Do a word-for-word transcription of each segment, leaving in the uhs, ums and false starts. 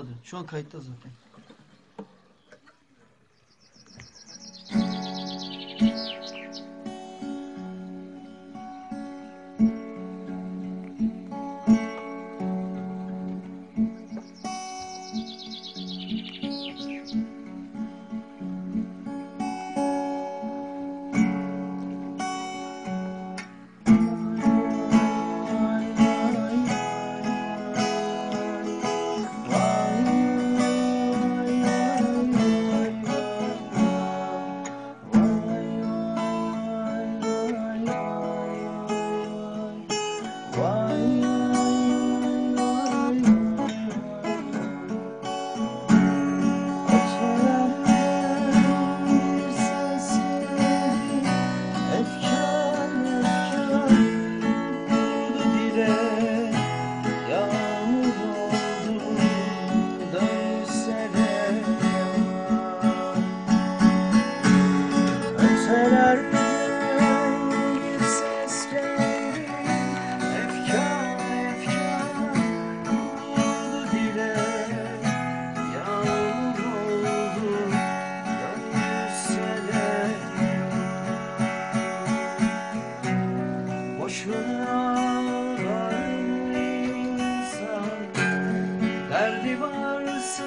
Şu an kayıtta zaten. Derdi varsa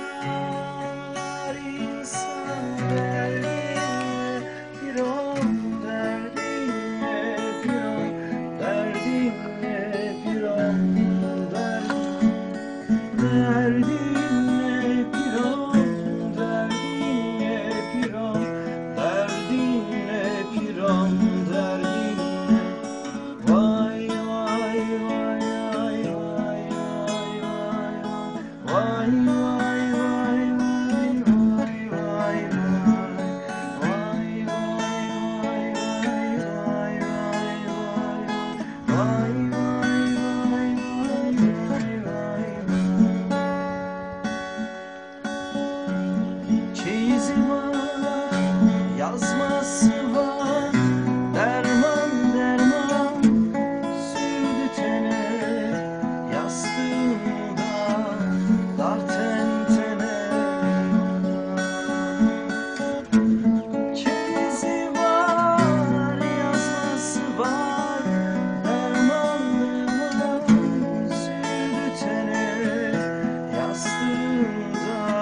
insan derdine bir on derdine bir on derdine bir on derdine bir on derdine bir on derdine bir on derdine vay vay vay vay vay vay vay vay vay vay vay vay çeyizi var, yazması var, derman derman sürdü tene, yastığında dar tentene. Çeyizi var, yazması var, derman derman sürdü tene, yastığında